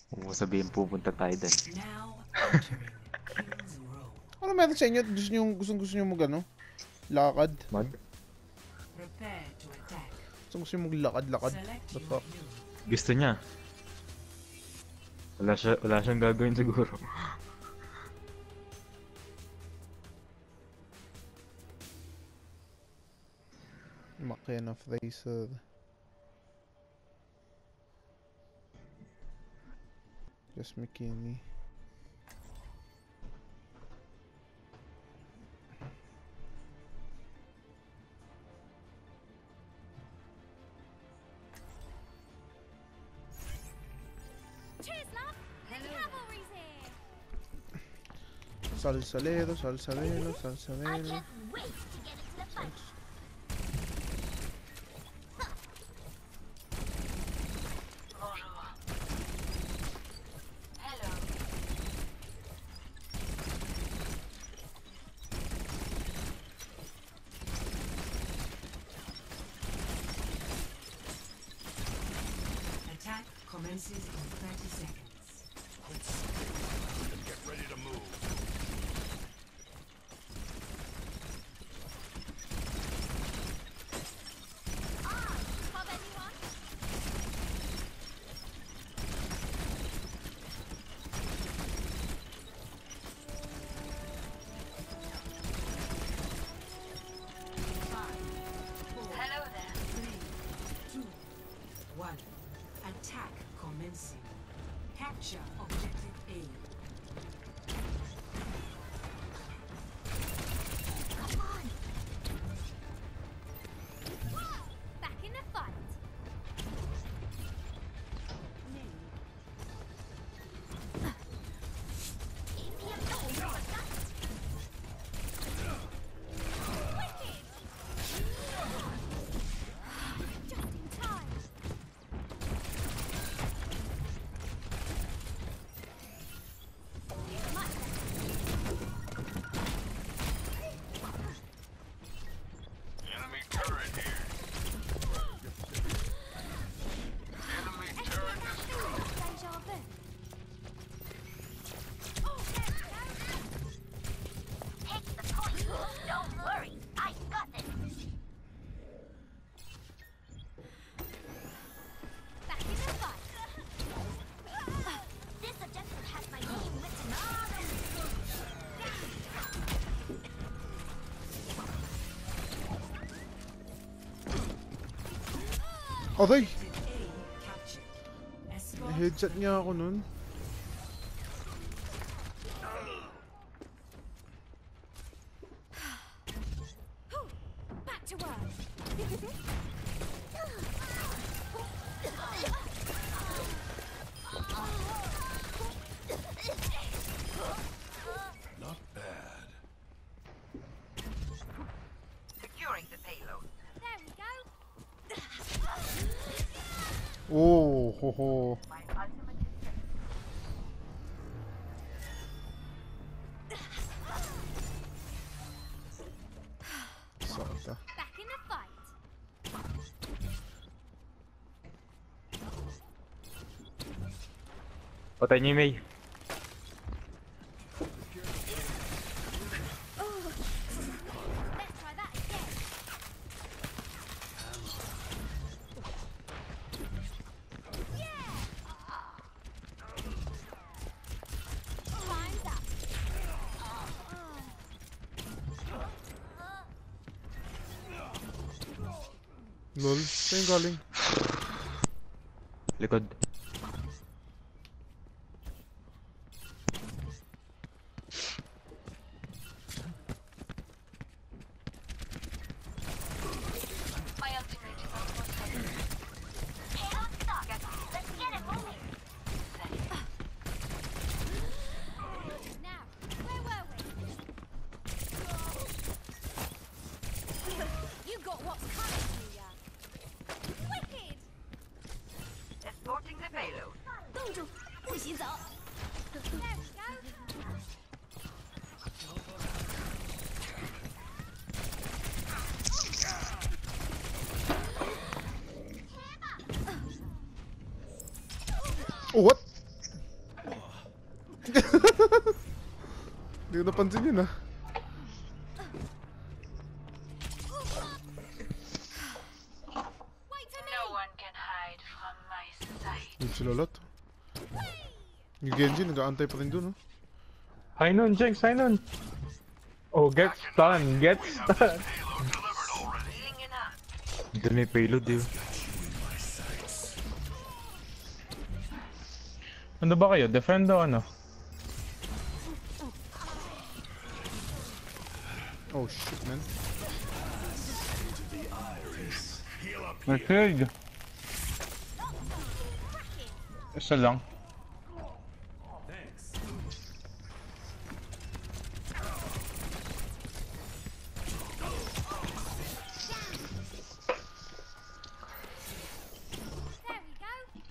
Kung sabihin pupunta tayo dun. Ano meron sa inyo? Gusto nyo mag ano? Lakad? Mag? Gusto nyo maglakad-lakad? The fuck? Gusto niya. Wala siyang gagawin siguro. McKenna Fraser. Just McKinney. Salsalero, salsalero, salsalero. Attack commences in 30 seconds. Get ready to move. Hello there. 3, 2, 1. Attack commencing. Capture objective A. Back in the fight. Just in time. Enemy turret here. Enemy turret destroyed. Deja vu. Take the point. Don't worry, I got this. Back in the fight. This objective has my name written all over Aray! A captured. Escort Headshot niya ako nun. Back to work. Not bad. securing the payload. There we go. Oh, ho ho. My ultimate is Sakta. Back in the fight. Patay niyo yung May. Let's try that again. Time's up. Lol. Saan yung galing? Likod. My ultimate is almost ready. Cannot stop. Let's get it moving. Now, where were we? You got what's coming to ya. Wicked. escorting the payload. 冻住，不许走。There we go. Oh, what? Hindi ko napansin yun ah. No one can hide from my sight. Yung sila lot. Yung Genji, nag-aantay pa rin dun, oh. Hi nun, Jinx, hi nun. Oh, get stun, get stun. Healing enough. Doon may payload yun. Ano ba kayo? Defend o ano? Oh shit, man. Nag-field. Isa lang. There we go.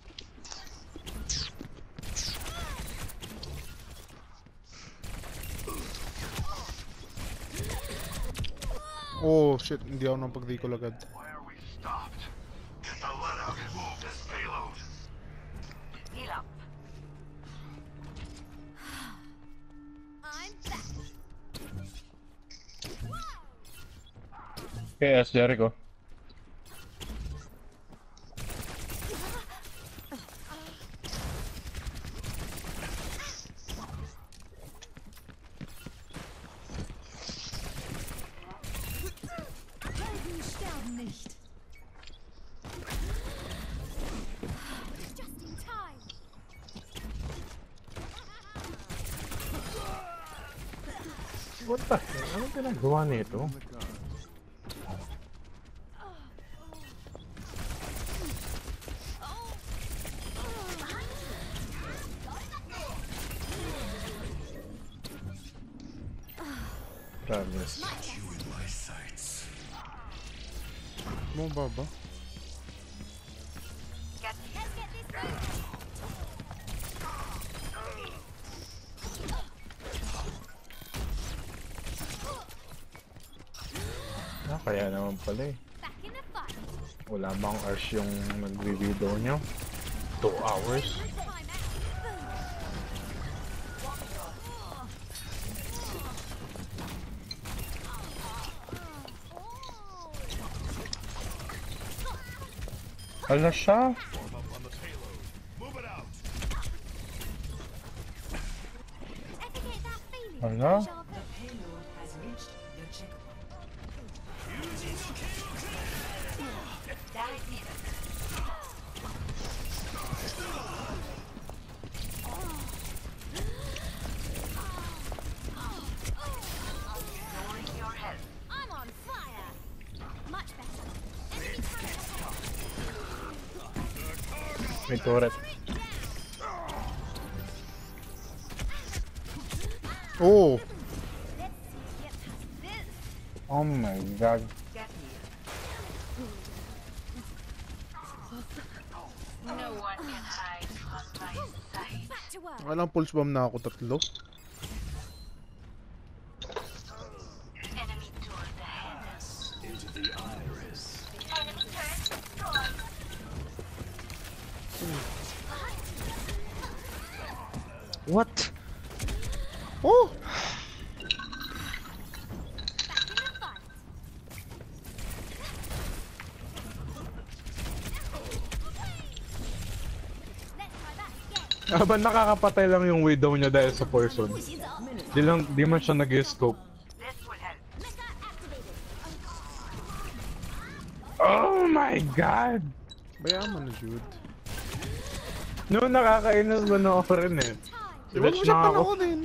Oh shit, hindi ako nang pag-recall agad. Why are we stopped? Get the let out and move this payload. Heal up. I'm back. KS, Jericho. Helden sterben nicht. Just in time. What the hell? Anong ginagawa nito? Travis. Bumaba ba? Get Let's get this moving. Ah, kaya naman pala eh. Back in the fight. Wala bang Arsh yung nag-video nyo? 2 hours? Time out. Hala siya? Form up on the payload. Move it out. Ever get that feeling? Hala? Deja vu. The payload has reached the checkpoint. That is needed. Lowering your health. I'm on fire. Much better. Enemy turret. May turret. Oh! Let's see if get past this. Oh my god. Get here. No one can hide from my sight. Back to work. Alang pulse bomb na ako tatlo. Enemy turret ahead. Into the iris. Enemy turret destroyed. What? Oh! Back in the fight. Let's try that again. Habang nakakapatay lang yung widow niya dahil sa poison. Di man siya nag-scope. This will help. Mecha activated. Oh my god! Bayaan mo na, Jude. No, nakakainis mo na ako rin eh. Time. Wala mo Diretso siya na ako. panahonin.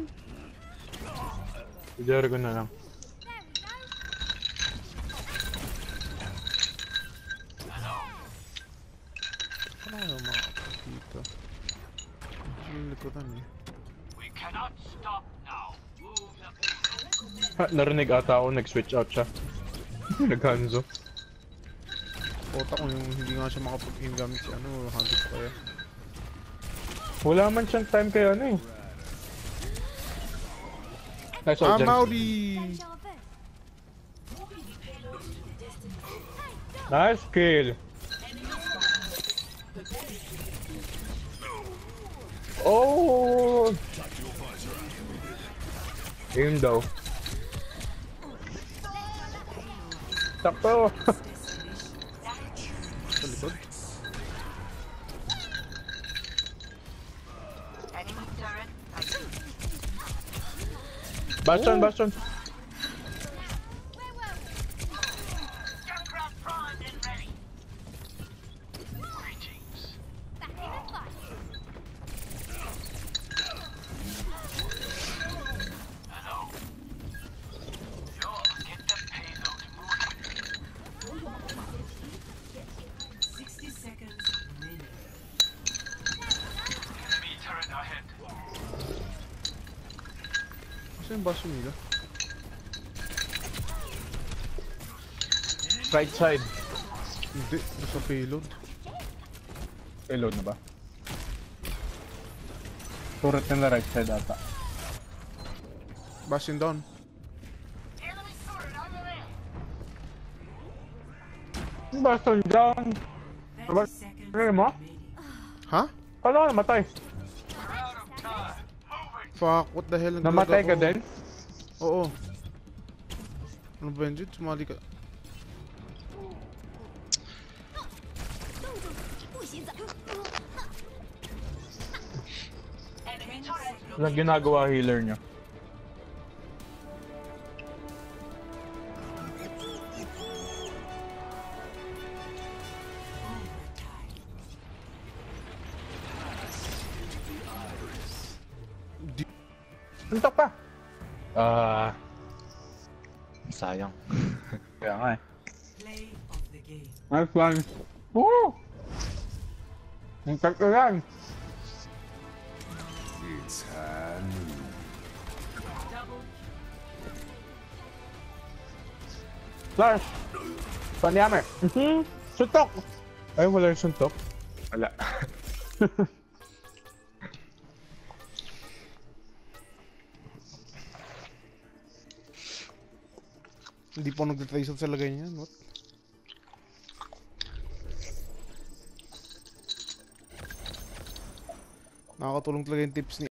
Si Jericho na lang. There we go. Ano nga makakakita? Yung likotan eh. We cannot stop now. Move the payload. Ha, narinig ata ako, nag-switch out siya. Nag-hanzo. Kota ko yung hindi nga siya makapag-aim gamit si ano, 100 pa kaya. Wala man siyang time kaya ano eh. Nice Ah, out, Jen. Maori! Deja vu. Nice kill! Oh! Aim daw. Sakto. Sa likod. Enemy turret. I see. Bastion, bastion. Junkrat primed and ready. Greetings. Hello. Yo, get the payload moving. 60 seconds remaining. Enemy turret ahead. Kasi yung baso nila. Right side. Hindi, nasa payload. Payload na ba? Turret na right side ata. Bastion down. Enemy turret on the way. Bastion down. 30 seconds Ano mo? remaining. Ha? Paano ka namatay? We're out of time. Move it. Fuck, what the hell? Namatay ka din? Oo. Ano ba yun, Jit? Sumali ka. Enemy turret. Walang ginagawa healer niya. Suntok pa! Sayang. Kaya nga eh. Play of the game. Nice one! Woo! Ang tatlo yan! Double Flash! Panyame! Suntok! Ay, wala yung suntok. Wala. Hindi po nagtitrace sa lagay niya, what? Nakakatulong talaga yung tips ni